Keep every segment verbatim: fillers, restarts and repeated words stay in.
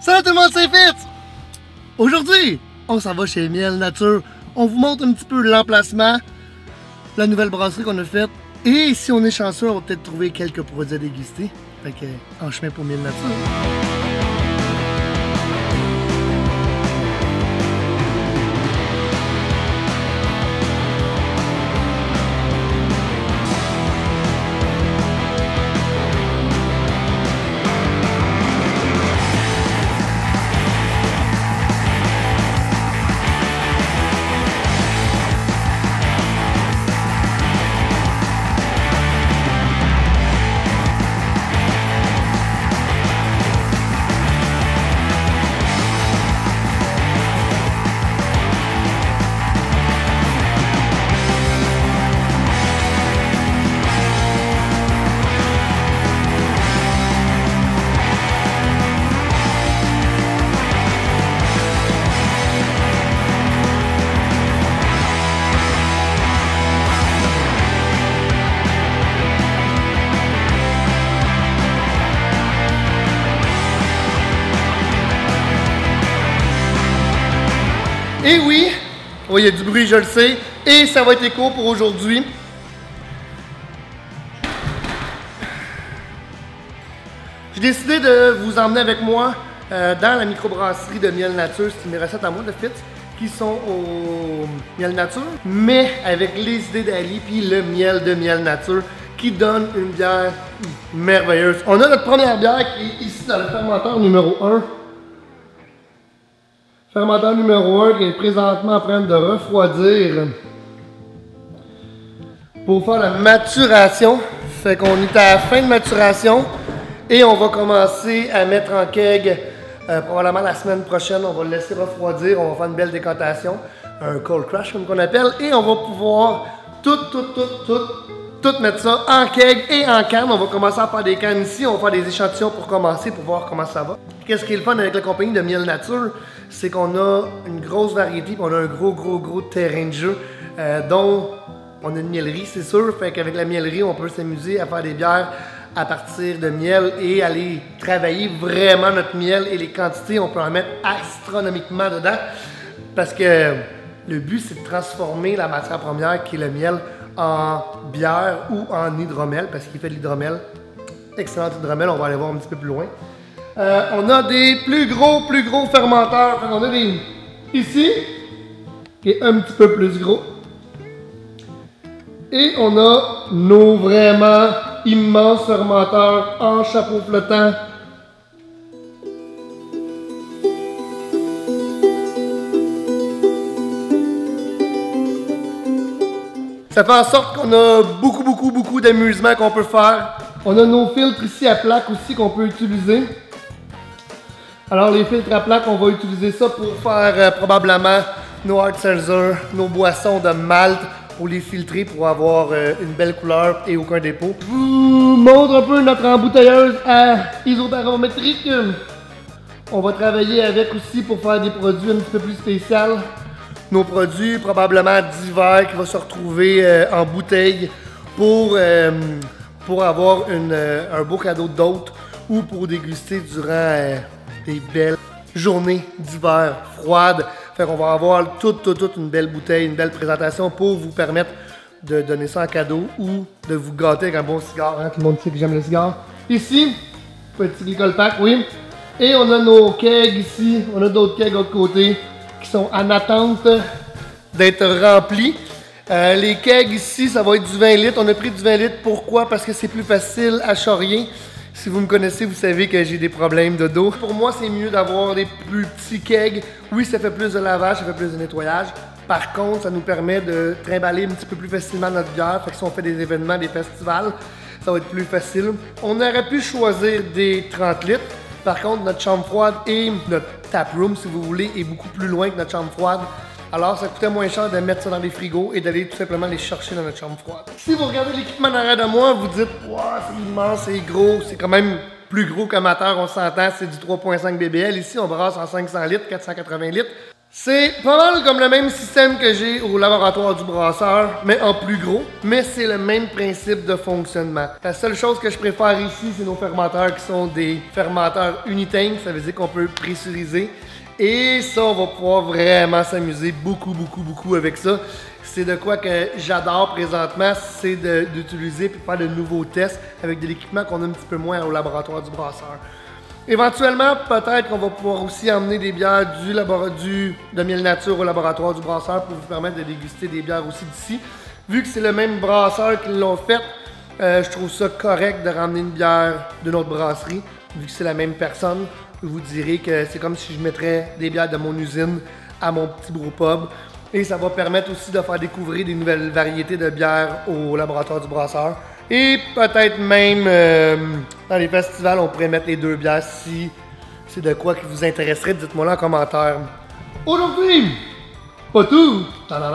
Salut tout le monde, c'est Fitz! Aujourd'hui, on s'en va chez Miel Nature. On vous montre un petit peu l'emplacement, la nouvelle brasserie qu'on a faite. Et si on est chanceux, on va peut-être trouver quelques produits à déguster. Fait que, en chemin pour Miel Nature. Et oui, oui, il y a du bruit, je le sais, et ça va être éco pour aujourd'hui. J'ai décidé de vous emmener avec moi euh, dans la microbrasserie de Miel Nature. C'est mes recettes à moi de Fitz qui sont au Miel Nature, mais avec les idées d'Ali puis le miel de Miel Nature qui donne une bière merveilleuse. On a notre première bière qui est ici dans le fermenteur numéro un. Fermenteur numéro un qui est présentement en train de refroidir pour faire la maturation. Fait qu'on est à la fin de maturation et on va commencer à mettre en keg euh, probablement la semaine prochaine. On va le laisser refroidir, on va faire une belle décantation, un cold crash comme qu'on appelle, et on va pouvoir tout, tout, tout, tout, tout mettre ça en keg et en canne. On va commencer à faire des cannes ici, on va faire des échantillons pour commencer, pour voir comment ça va. Qu'est-ce qui est le fun avec la compagnie de Miel Nature, c'est qu'on a une grosse variété, puis on a un gros, gros, gros terrain de jeu, euh, dont on a une miellerie, c'est sûr. Fait qu'avec la miellerie, on peut s'amuser à faire des bières à partir de miel et aller travailler vraiment notre miel et les quantités. On peut en mettre astronomiquement dedans, parce que le but, c'est de transformer la matière première, qui est le miel, en bière ou en hydromel, parce qu'il fait de l'hydromel. Excellent hydromel, on va aller voir un petit peu plus loin. Euh, on a des plus gros, plus gros fermenteurs. On a des ici, qui est un petit peu plus gros. Et on a nos vraiment immenses fermenteurs en chapeau flottant. Ça fait en sorte qu'on a beaucoup, beaucoup, beaucoup d'amusement qu'on peut faire. On a nos filtres ici à plaque aussi qu'on peut utiliser. Alors les filtres à plaque, on va utiliser ça pour faire euh, probablement nos hard seltzer, nos boissons de malt, pour les filtrer, pour avoir euh, une belle couleur et aucun dépôt. Je vous montre un peu notre embouteilleuse à isobarométrique. On va travailler avec aussi pour faire des produits un petit peu plus spéciaux. Nos produits probablement d'hiver qui vont se retrouver euh, en bouteille pour, euh, pour avoir une, euh, un beau cadeau d'hôte ou pour déguster durant euh, des belles journées d'hiver froides. Fait qu'on va avoir toute, toute, toute une belle bouteille, une belle présentation pour vous permettre de donner ça en cadeau ou de vous gâter avec un bon cigare. Hein? Tout le monde sait que j'aime le cigare. Ici, petit glycol pack, oui. Et on a nos kegs ici. On a d'autres kegs de l'autre côté qui sont en attente d'être remplis. Euh, les kegs ici, ça va être du vingt litres. On a pris du vingt litres. Pourquoi? Parce que c'est plus facile à charrier. Si vous me connaissez, vous savez que j'ai des problèmes de dos. Pour moi, c'est mieux d'avoir des plus petits kegs. Oui, ça fait plus de lavage, ça fait plus de nettoyage. Par contre, ça nous permet de trimballer un petit peu plus facilement notre bière. Fait que si on fait des événements, des festivals, ça va être plus facile. On aurait pu choisir des trente litres. Par contre, notre chambre froide et notre taproom, si vous voulez, est beaucoup plus loin que notre chambre froide. Alors, ça coûtait moins cher de mettre ça dans les frigos et d'aller tout simplement les chercher dans notre chambre froide. Si vous regardez l'équipement en arrière de moi, vous dites « Wow, c'est immense, c'est gros, c'est quand même plus gros qu'amateur, on s'entend, c'est du trois virgule cinq B B L. Ici, on brasse en cinq cents litres, quatre cent quatre-vingts litres. C'est pas mal comme le même système que j'ai au laboratoire du brasseur, mais en plus gros. Mais c'est le même principe de fonctionnement. La seule chose que je préfère ici, c'est nos fermenteurs qui sont des fermenteurs unitank. Ça veut dire qu'on peut pressuriser. Et ça, on va pouvoir vraiment s'amuser beaucoup, beaucoup, beaucoup avec ça. C'est de quoi que j'adore présentement, c'est d'utiliser et faire de nouveaux tests avec de l'équipement qu'on a un petit peu moins au laboratoire du brasseur. Éventuellement, peut-être qu'on va pouvoir aussi emmener des bières du, du de miel nature au laboratoire du brasseur pour vous permettre de déguster des bières aussi d'ici. Vu que c'est le même brasseur qui l'ont fait, euh, je trouve ça correct de ramener une bière d'une autre brasserie. Vu que c'est la même personne, je vous dirais que c'est comme si je mettrais des bières de mon usine à mon petit brewpub. Et ça va permettre aussi de faire découvrir des nouvelles variétés de bières au laboratoire du brasseur. Et peut-être même euh, dans les festivals, on pourrait mettre les deux bières si c'est de quoi qui vous intéresserait. Dites-moi là en commentaire. Aujourd'hui, pas tout.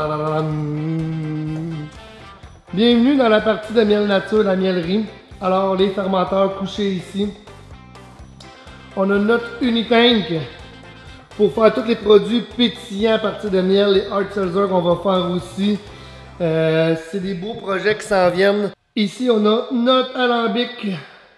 Bienvenue dans la partie de miel nature, la miellerie. Alors, les fermenteurs couchés ici. On a notre Unitank pour faire tous les produits pétillants à partir de miel, les hard seltzer qu'on va faire aussi. Euh, c'est des beaux projets qui s'en viennent. Ici, on a notre alambic.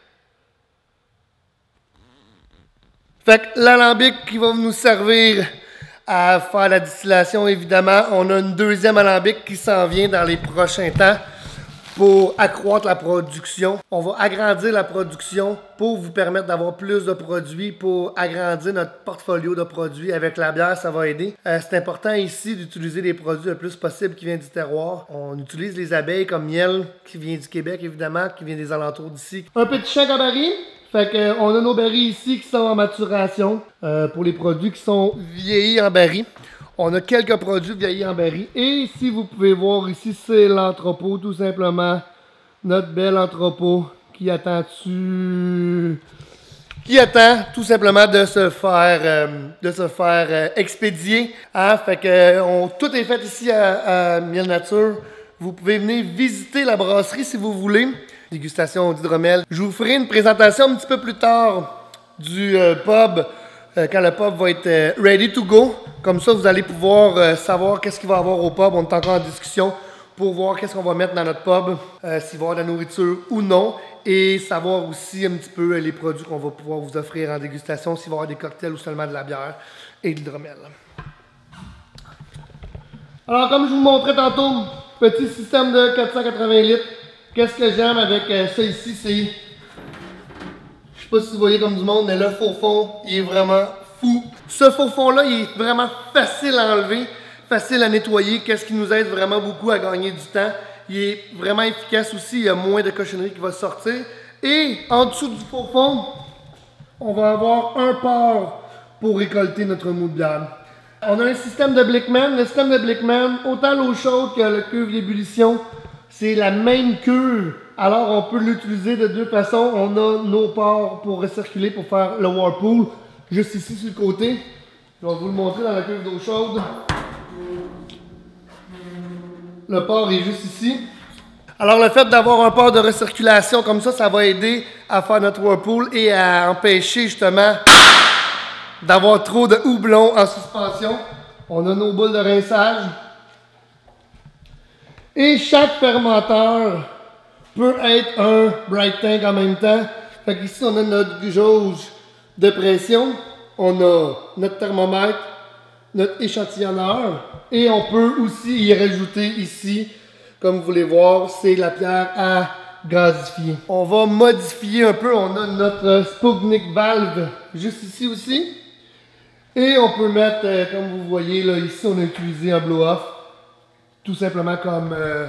Fait que l'alambic qui va nous servir à faire la distillation, évidemment. On a une deuxième alambic qui s'en vient dans les prochains temps pour accroître la production. On va agrandir la production pour vous permettre d'avoir plus de produits, pour agrandir notre portfolio de produits. Avec la bière, ça va aider. Euh, c'est important ici d'utiliser des produits le plus possible qui viennent du terroir. On utilise les abeilles comme miel, qui vient du Québec, évidemment, qui vient des alentours d'ici. Un petit champ à baril. Fait que, on a nos barils ici qui sont en maturation euh, pour les produits qui sont vieillis en baril. On a quelques produits vieillis en baril. Et si vous pouvez voir ici, c'est l'entrepôt, tout simplement. Notre bel entrepôt qui attend dessus. Qui attend tout simplement de se faire, euh, de se faire euh, expédier. Hein? Fait que on, tout est fait ici à, à Miel Nature. Vous pouvez venir visiter la brasserie si vous voulez. Dégustation d'hydromel. Je vous ferai une présentation un petit peu plus tard du euh, pub. Euh, quand le pub va être euh, ready to go. Comme ça, vous allez pouvoir euh, savoir qu'est-ce qu'il va y avoir au pub. On est encore en discussion pour voir qu'est-ce qu'on va mettre dans notre pub, euh, s'il va y avoir de la nourriture ou non. Et savoir aussi un petit peu euh, les produits qu'on va pouvoir vous offrir en dégustation, s'il va y avoir des cocktails ou seulement de la bière et de l'hydromel. Alors, comme je vous montrais tantôt, petit système de quatre cent quatre-vingts litres. Qu'est-ce que j'aime avec euh, ça ici, c'est... Je sais pas si vous voyez comme du monde, mais le faux fond, il est vraiment fou. Ce faux fond-là, il est vraiment facile à enlever, facile à nettoyer, qu'est-ce qui nous aide vraiment beaucoup à gagner du temps. Il est vraiment efficace aussi, il y a moins de cochonnerie qui va sortir. Et en dessous du faux fond, on va avoir un port pour récolter notre mou de bière. On a un système de Blickman. Le système de Blickman, autant l'eau chaude que le cuve d'ébullition, c'est la même cuve. Alors, on peut l'utiliser de deux façons. On a nos ports pour recirculer, pour faire le whirlpool, juste ici sur le côté. Je vais vous le montrer dans la cuve d'eau chaude. Le port est juste ici. Alors, le fait d'avoir un port de recirculation comme ça, ça va aider à faire notre whirlpool et à empêcher justement d'avoir trop de houblon en suspension. On a nos boules de rinçage. Et chaque fermenteur peut être un bright tank en même temps. Fait qu'ici, on a notre jauge de pression, on a notre thermomètre, notre échantillonneur, et on peut aussi y rajouter ici, comme vous voulez voir, c'est la pierre à gazifier. On va modifier un peu, on a notre Sputnik valve juste ici aussi. Et on peut mettre, euh, comme vous voyez là, ici on a utilisé un blow-off, tout simplement comme... Euh,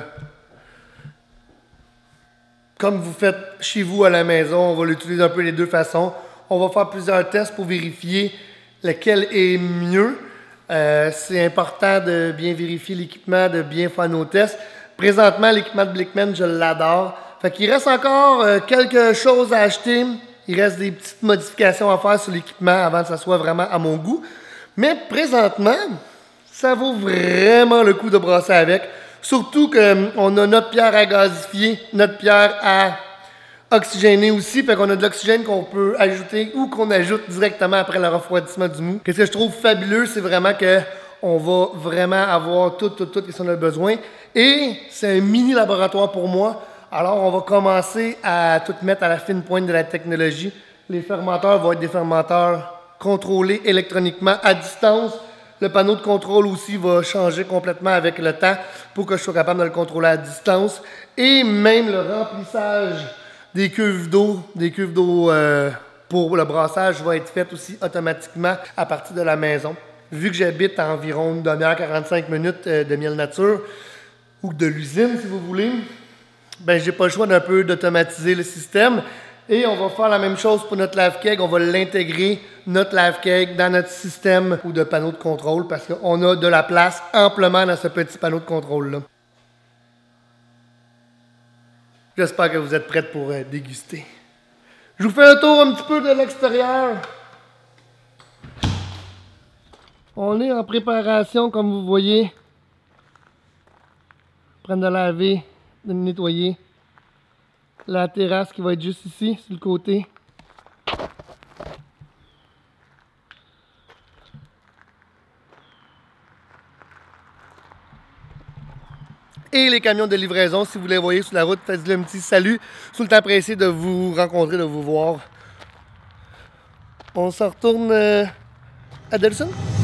Comme vous faites chez vous à la maison, on va l'utiliser un peu les deux façons. On va faire plusieurs tests pour vérifier lequel est mieux. Euh, c'est important de bien vérifier l'équipement, de bien faire nos tests. Présentement, l'équipement de Blickman, je l'adore. Fait qu'il reste encore euh, quelque chose à acheter. Il reste des petites modifications à faire sur l'équipement avant que ça soit vraiment à mon goût. Mais présentement, ça vaut vraiment le coup de brasser avec. Surtout qu'on a notre pierre à gazifier, notre pierre à oxygéner aussi. Fait qu'on a de l'oxygène qu'on peut ajouter ou qu'on ajoute directement après le refroidissement du mou. Qu'est-ce que je trouve fabuleux, c'est vraiment on va vraiment avoir tout, tout, tout ce qu'on a besoin. Et c'est un mini laboratoire pour moi. Alors, on va commencer à tout mettre à la fine pointe de la technologie. Les fermenteurs vont être des fermenteurs contrôlés électroniquement à distance. Le panneau de contrôle aussi va changer complètement avec le temps pour que je sois capable de le contrôler à distance. Et même le remplissage des cuves d'eau, des cuves d'eau euh, pour le brassage va être fait aussi automatiquement à partir de la maison. Vu que j'habite à environ une demi-heure, quarante-cinq minutes euh, de Miel Nature, ou de l'usine si vous voulez, ben j'ai pas le choix d'un peu d'automatiser le système. Et on va faire la même chose pour notre lave-keg. On va l'intégrer, notre lave-keg, dans notre système ou de panneau de contrôle parce qu'on a de la place amplement dans ce petit panneau de contrôle-là. J'espère que vous êtes prêts pour euh, déguster. Je vous fais un tour un petit peu de l'extérieur. On est en préparation, comme vous voyez. Prendre de laver, de nettoyer. La terrasse qui va être juste ici, sur le côté. Et les camions de livraison, si vous les voyez sur la route, faites-le un petit salut. Sous le temps pressé de vous rencontrer, de vous voir. On se retourne euh, à Delson.